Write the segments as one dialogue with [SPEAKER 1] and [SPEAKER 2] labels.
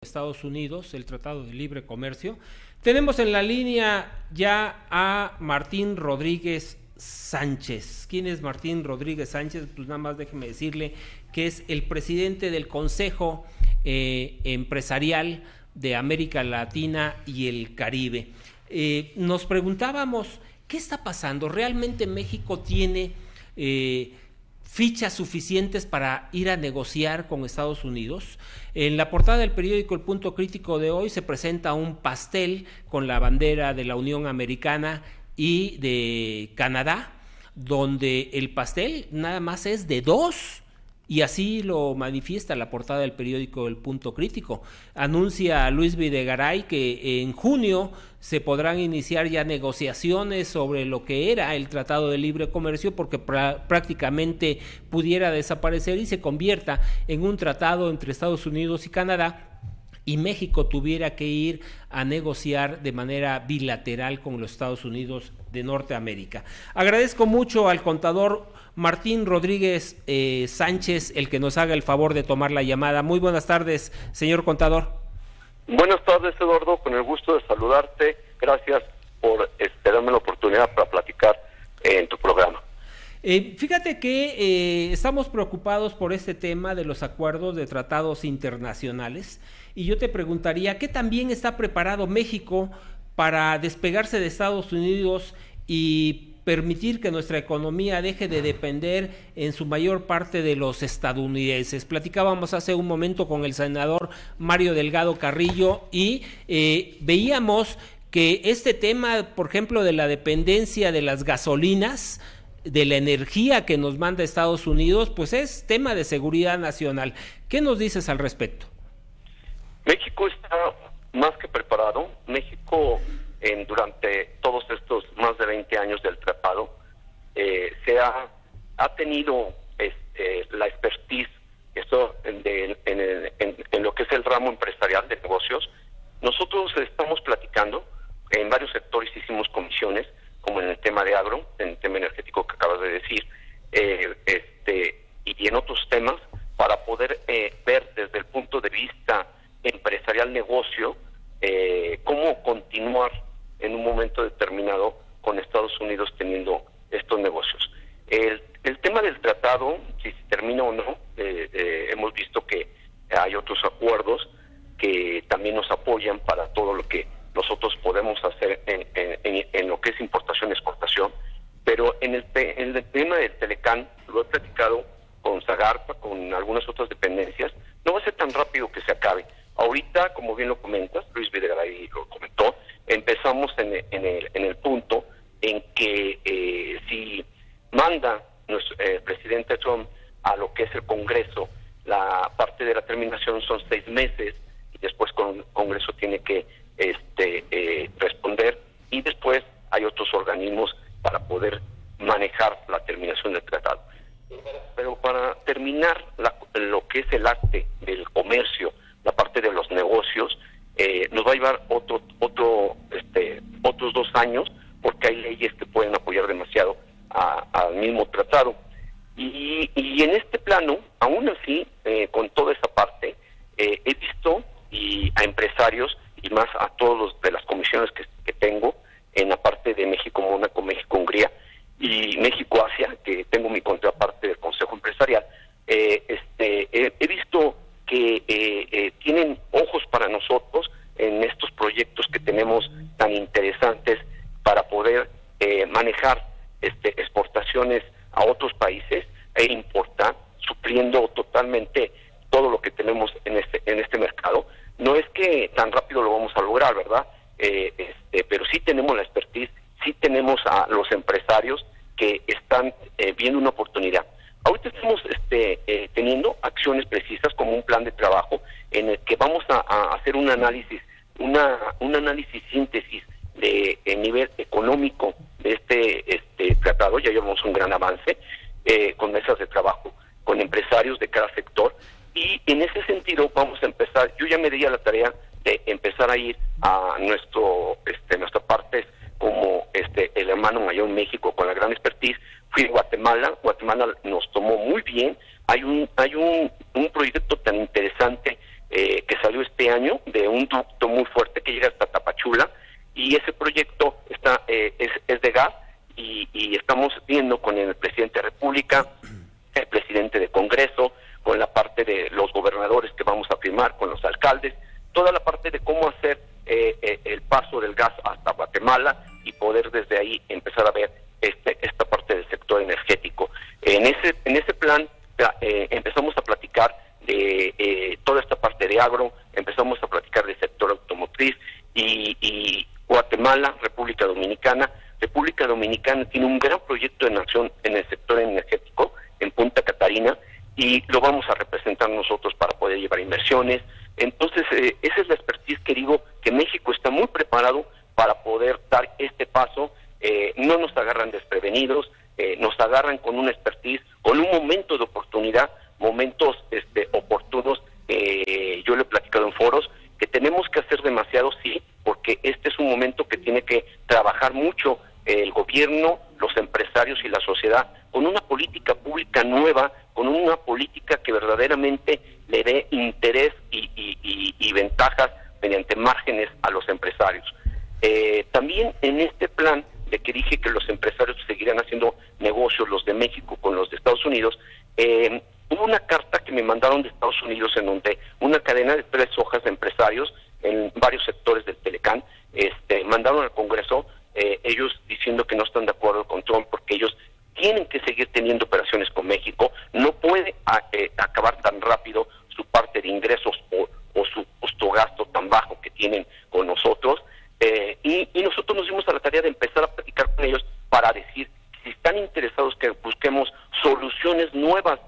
[SPEAKER 1] Estados Unidos, el Tratado de Libre Comercio. Tenemos en la línea ya a Martín Rodríguez Sánchez. ¿Quién es Martín Rodríguez Sánchez? Pues nada más déjeme decirle que es el presidente del Consejo Empresarial de América Latina y el Caribe. Nos preguntábamos, ¿qué está pasando? ¿Realmente México tiene fichas suficientes para ir a negociar con Estados Unidos? En la portada del periódico El Punto Crítico de hoy se presenta un pastel con la bandera de la Unión Americana y de Canadá, donde el pastel nada más es de dos, y así lo manifiesta la portada del periódico El Punto Crítico. Anuncia Luis Videgaray que en junio se podrán iniciar ya negociaciones sobre lo que era el Tratado de Libre Comercio, porque prácticamente pudiera desaparecer y se convierta en un tratado entre Estados Unidos y Canadá, y México tuviera que ir a negociar de manera bilateral con los Estados Unidos de Norteamérica. Agradezco mucho al contador Martín Rodríguez Sánchez el que nos haga el favor de tomar la llamada. Muy buenas tardes, señor contador.
[SPEAKER 2] Buenas tardes, Eduardo, con el gusto de saludarte. Gracias por darme la oportunidad para platicar en tu programa.
[SPEAKER 1] Fíjate que estamos preocupados por este tema de los acuerdos de tratados internacionales, y yo te preguntaría, ¿qué tan bien está preparado México para despegarse de Estados Unidos y permitir que nuestra economía deje de depender en su mayor parte de los estadounidenses? Platicábamos hace un momento con el senador Mario Delgado Carrillo y veíamos que este tema, por ejemplo, de la dependencia de las gasolinas, de la energía que nos manda Estados Unidos, pues es tema de seguridad nacional. ¿Qué nos dices al respecto?
[SPEAKER 2] México está más que preparado. México, durante todos estos más de 20 años del tratado, ha tenido la expertise en lo que es el ramo empresarial de negocios. Nosotros estamos platicando, en varios sectores hicimos comisiones, como en el tema de agro, en el tema energético que acabas de decir, y en otros temas, para poder ver desde el punto de vista empresarial negocio, cómo continuar en un momento determinado con Estados Unidos teniendo estos negocios. El tema del tratado, si se termina o no, hemos visto que hay otros acuerdos que también nos apoyan para todo lo que nosotros podemos hacer en lo que es importación y exportación, pero en el tema del Telecán, lo he platicado con Zagarpa, con algunas otras dependencias, no va a ser tan rápido que se acabe. Ahorita, como bien lo comentas, Luis Videgaray lo comentó, empezamos en el punto en que si manda nuestro presidente Trump a lo que es el Congreso, la parte de la terminación son 6 meses, y después el Congreso tiene que responder, y después hay otros organismos para poder manejar la terminación del tratado. Pero para terminar lo que es el arte del comercio, la parte de los negocios, nos va a llevar otros 2 años, porque hay leyes que pueden apoyar demasiado al mismo tratado. Y en este plano, aún así, con toda esa parte, he visto a empresarios, y más a todos los de las comisiones que tengo en la parte de México-Mónaco, México-Hungría y México-Asia, que tengo mi contraparte del Consejo Empresarial, he visto que tienen ojos para nosotros en estos proyectos que tenemos tan interesantes para poder manejar exportaciones a otros países e importar, supliendo totalmente todo lo que tenemos en este mercado. No es que tan rápido lo vamos a lograr, ¿verdad? Pero sí tenemos la expertise, sí tenemos a los empresarios que están viendo una oportunidad. Ahorita estamos teniendo acciones precisas como un plan de trabajo en el que vamos a hacer un análisis, un análisis síntesis de nivel económico de este tratado. Ya llevamos un gran avance con mesas de trabajo, con empresarios de cada sector, y en ese sentido vamos a empezar. Yo ya me di a la tarea de empezar a ir a nuestra parte como el hermano mayor México con la gran expertise. Fui a Guatemala nos tomó muy bien. Hay un proyecto tan interesante que salió este año de un ducto muy fuerte que llega hasta Tapachula, y ese proyecto es de gas, y estamos viendo con el presidente de la República, el presidente de Congreso, con la parte de los gobernadores que vamos a firmar, con los alcaldes, toda la parte de cómo hacer el paso del gas hasta Guatemala y poder desde ahí empezar a ver esta parte del sector energético. En ese plan empezamos a platicar de toda esta parte de agro, empezamos a platicar del sector automotriz, y Guatemala, República Dominicana tiene un gran proyecto de nación en el sector energético en Punta Catarina, y lo vamos a representar nosotros para poder llevar inversiones. Entonces, esa es la expertise que digo, que México está muy preparado para poder dar este paso. No nos agarran desprevenidos, nos agarran con una expertise, con un momento de oportunidad, momentos oportunos. Yo le he platicado en foros que tenemos que hacer demasiado, sí, porque este es un momento que tiene que trabajar mucho el gobierno, los empresarios y la sociedad, con una política pública nueva, con una política que verdaderamente le dé interés y ventajas mediante márgenes a los empresarios. También en este plan de que dije que los empresarios seguirán haciendo negocios, los de México con los de Estados Unidos, hubo una carta que me mandaron de Estados Unidos en donde una cadena de 3 hojas de empresarios en varios sectores del Telecán mandaron al Congreso, ellos diciendo que no están de acuerdo con Trump porque ellos tienen que seguir teniendo operaciones con México, no puede acabar tan rápido su parte de ingresos o su costo gasto tan bajo que tienen con nosotros, y nosotros nos dimos a la tarea de empezar a platicar con ellos para decir si están interesados que busquemos soluciones nuevas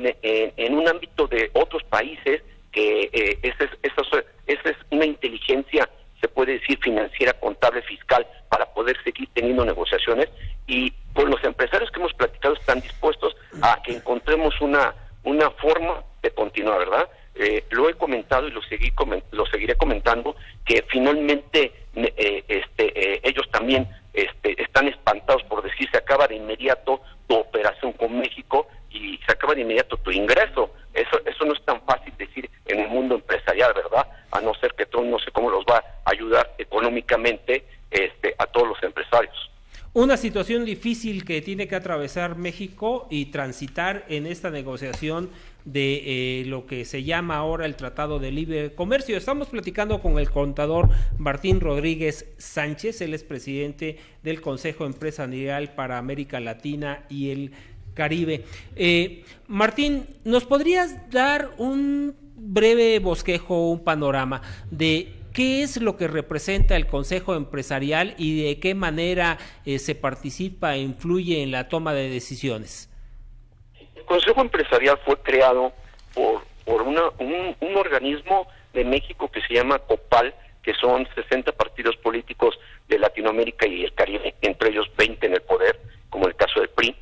[SPEAKER 2] en un ámbito de otros países, que esa es una inteligencia, se puede decir, financiera, contable, fiscal, para poder seguir teniendo negociaciones, y pues los empresarios que hemos platicado están dispuestos a que encontremos una forma de continuar, ¿verdad? Lo he comentado y lo seguiré comentando, que finalmente ellos también están espantados por decir se acaba de inmediato tu operación con México y se acaba de inmediato tu ingreso. Eso no es tan fácil decir en el mundo empresarial, ¿verdad? A no ser que Trump no sé cómo los va a ayudar económicamente a todos los empresarios.
[SPEAKER 1] Una situación difícil que tiene que atravesar México y transitar en esta negociación de lo que se llama ahora el Tratado de Libre Comercio. Estamos platicando con el contador Martín Rodríguez Sánchez, él es presidente del Consejo Empresarial para América Latina y el Caribe. Martín, ¿nos podrías dar un breve bosquejo, un panorama de qué es lo que representa el Consejo Empresarial y de qué manera se participa e influye en la toma de decisiones?
[SPEAKER 2] El Consejo Empresarial fue creado por un organismo de México que se llama COPAL, que son 60 partidos políticos de Latinoamérica y el Caribe, entre ellos 20 en el poder, como el caso del PRI.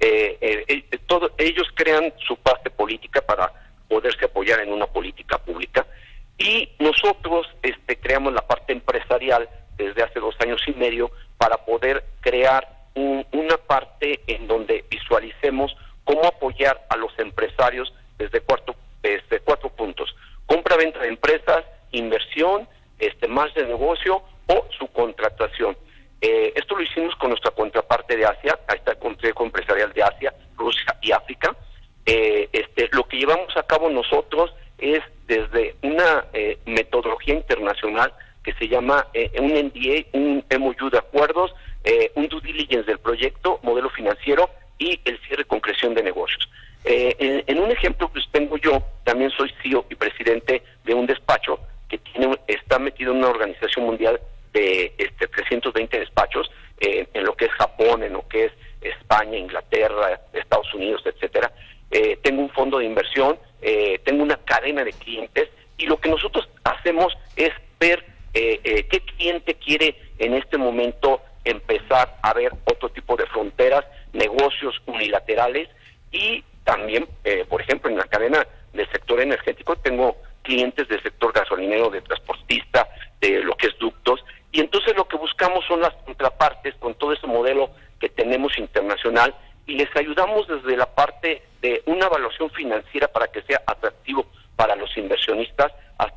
[SPEAKER 2] Ellos crean su base política para poderse apoyar en una política pública, y nosotros creamos la parte empresarial desde hace 2 años y medio para poder crear una parte en donde visualicemos cómo apoyar a los empresarios desde 4 puntos: compra-venta de empresas, inversión, más de negocio o su contratación. Esto lo hicimos con nuestra contraparte de Asia. Ahí está el Consejo Empresarial de Asia, Rusia y África. Lo que llevamos a cabo nosotros es desde una metodología internacional que se llama un NDA, un MOU de acuerdos, un due diligence del proyecto, modelo financiero y el cierre con creación de negocios. En un ejemplo que tengo yo, también soy CEO y presidente de un despacho que está metido en una organización mundial de 320 despachos, en lo que es Japón, en lo que es España, Inglaterra, Estados Unidos, etcétera. Tengo un fondo de inversión, tengo una cadena de clientes, y lo que nosotros hacemos es ver qué cliente quiere en este momento empezar a ver otro tipo de fronteras, negocios unilaterales, y también, por ejemplo, en la cadena del sector energético tengo clientes del sector gasolinero, de transportista, de lo que es ductos, y entonces lo que buscamos son las contrapartes con todo ese modelo que tenemos internacional, y les ayudamos desde la parte de una evaluación financiera para que sea atractivo para los inversionistas, hasta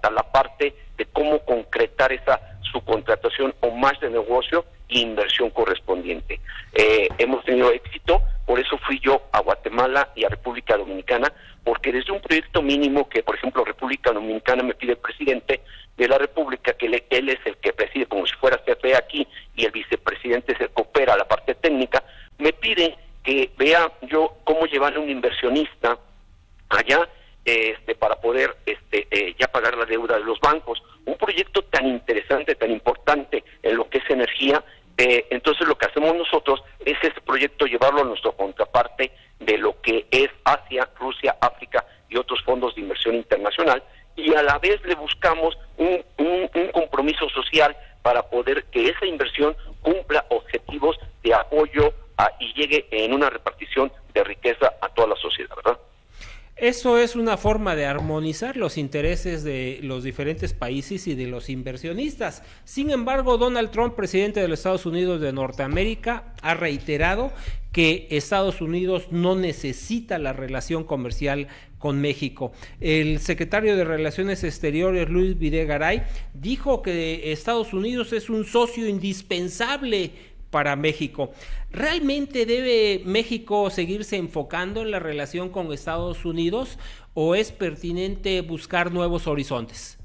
[SPEAKER 2] cómo concretar esa subcontratación o más de negocio e inversión correspondiente. Hemos tenido éxito, por eso fui yo a Guatemala y a República Dominicana, porque desde un proyecto mínimo que, por ejemplo, República Dominicana me pide el presidente de la República, que él es el que preside como si fuera CFE aquí, y el vicepresidente se coopera a la parte técnica, me pide que vea yo cómo llevar a un inversionista allá para poder ya pagar la deuda de los bancos. Un proyecto tan interesante, tan importante en lo que es energía. Entonces lo que hacemos nosotros es ese proyecto llevarlo a nuestra contraparte de lo que es Asia, Rusia, África y otros fondos de inversión internacional, y a la vez le buscamos un compromiso social para poder que esa inversión cumpla objetivos de apoyo y llegue en una repartición de riqueza a toda la sociedad, ¿verdad?
[SPEAKER 1] Eso es una forma de armonizar los intereses de los diferentes países y de los inversionistas. Sin embargo, Donald Trump, presidente de los Estados Unidos de Norteamérica, ha reiterado que Estados Unidos no necesita la relación comercial con México. El secretario de Relaciones Exteriores, Luis Videgaray, dijo que Estados Unidos es un socio indispensable para México. ¿Realmente debe México seguirse enfocando en la relación con Estados Unidos o es pertinente buscar nuevos horizontes?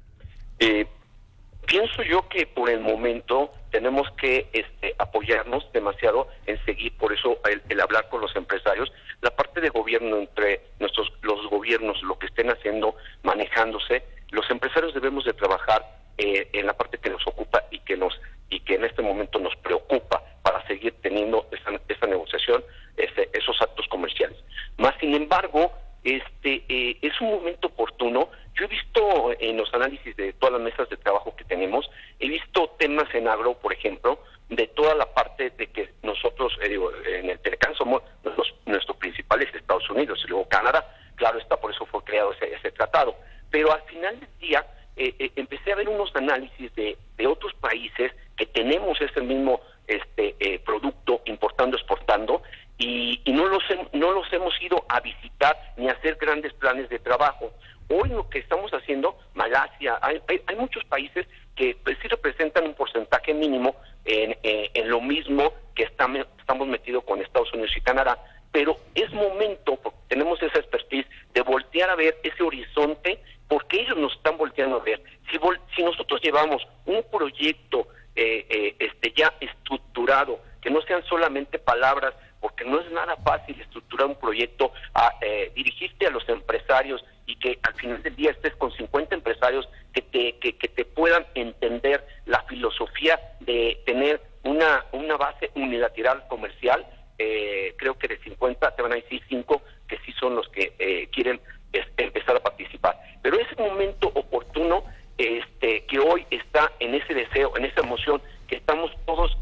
[SPEAKER 2] Pienso yo que por el momento tenemos que apoyarnos demasiado en seguir, por eso el hablar con los empresarios, la parte de gobierno entre los gobiernos, lo que estén haciendo, manejándose, los empresarios debemos de trabajar en la parte que nos ocupa y que en este momento nos preocupa para seguir teniendo esa negociación, esos actos comerciales. Más sin embargo, es un momento oportuno. Yo he visto en los análisis de todas las mesas de trabajo que tenemos, he visto temas en agro, por ejemplo, de toda la parte de que nosotros, en el Telecán somos nuestros principales Estados Unidos y luego Canadá, claro está, por eso fue creado ese tratado. Pero al final del día, empecé a ver unos análisis de otros países que tenemos ese mismo producto importando, exportando, y no los hemos ido a visitar ni a hacer grandes planes de trabajo. Hoy lo que estamos haciendo, Malasia, hay muchos países que pues, sí representan un porcentaje mínimo en lo mismo que estamos metidos con Estados Unidos y Canadá, pero es momento, porque tenemos esa expertise, de voltear a ver ese horizonte, porque ellos nos están volteando a ver. Si nosotros llevamos un proyecto ya estructurado, que no sean solamente palabras, porque no es nada fácil estructurar un proyecto, dirigirte a los empresarios y que al final del día estés con 50 empresarios que te puedan entender la filosofía de tener una base unilateral comercial. Creo que de 50 te van a decir 5 que sí son los que quieren empezar a participar. Pero es un momento oportuno que hoy está en ese deseo, en esa emoción, que estamos todos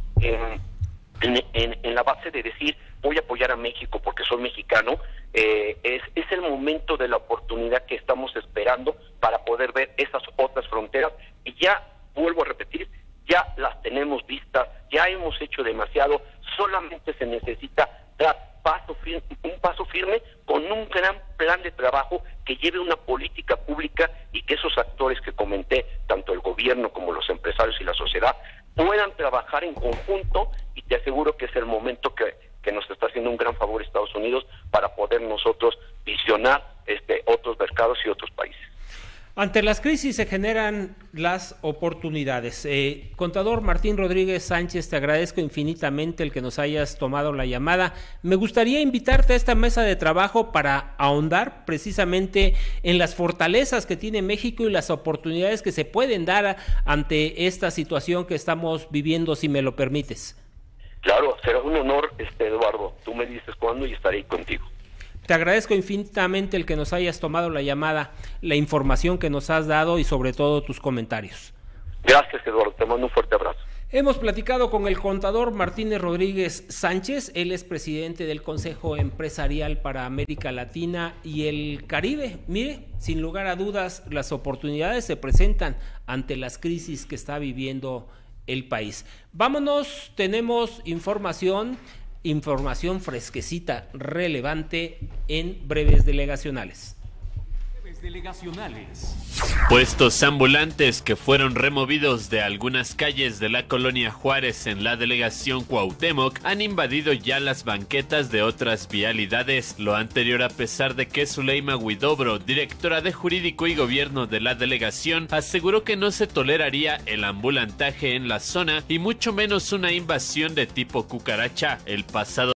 [SPEAKER 2] en la base de decir voy a apoyar a México porque soy mexicano. Es el momento de la oportunidad que estamos esperando para poder ver esas otras fronteras, y ya vuelvo a repetir, ya las tenemos vistas, ya hemos hecho demasiado, solamente se necesita dar un paso firme con un gran plan de trabajo que lleve una política pública y que esos actores que comenté, tanto el gobierno como los empresarios y la sociedad, puedan trabajar en conjunto, y te aseguro que es el momento que nos está haciendo un gran favor Estados Unidos para poder nosotros visionar otros mercados y otros países.
[SPEAKER 1] Ante las crisis se generan las oportunidades. Contador Martín Rodríguez Sánchez, te agradezco infinitamente el que nos hayas tomado la llamada. Me gustaría invitarte a esta mesa de trabajo para ahondar precisamente en las fortalezas que tiene México y las oportunidades que se pueden dar ante esta situación que estamos viviendo, si me lo permites.
[SPEAKER 2] Claro, será un honor, Eduardo. Tú me dices cuándo y estaré ahí contigo.
[SPEAKER 1] Te agradezco infinitamente el que nos hayas tomado la llamada, la información que nos has dado y sobre todo tus comentarios.
[SPEAKER 2] Gracias, Eduardo. Te mando un fuerte abrazo.
[SPEAKER 1] Hemos platicado con el contador Martín Rodríguez Sánchez. Él es presidente del Consejo Empresarial para América Latina y el Caribe. Mire, sin lugar a dudas, las oportunidades se presentan ante las crisis que está viviendo el país. Vámonos, tenemos información fresquecita, relevante en breves delegacionales.
[SPEAKER 3] delegacionales.
[SPEAKER 4] Puestos ambulantes que fueron removidos de algunas calles de la colonia Juárez en la delegación Cuauhtémoc han invadido ya las banquetas de otras vialidades. Lo anterior a pesar de que Zuleima Huidobro, directora de Jurídico y Gobierno de la delegación, aseguró que no se toleraría el ambulantaje en la zona y mucho menos una invasión de tipo cucaracha. El pasado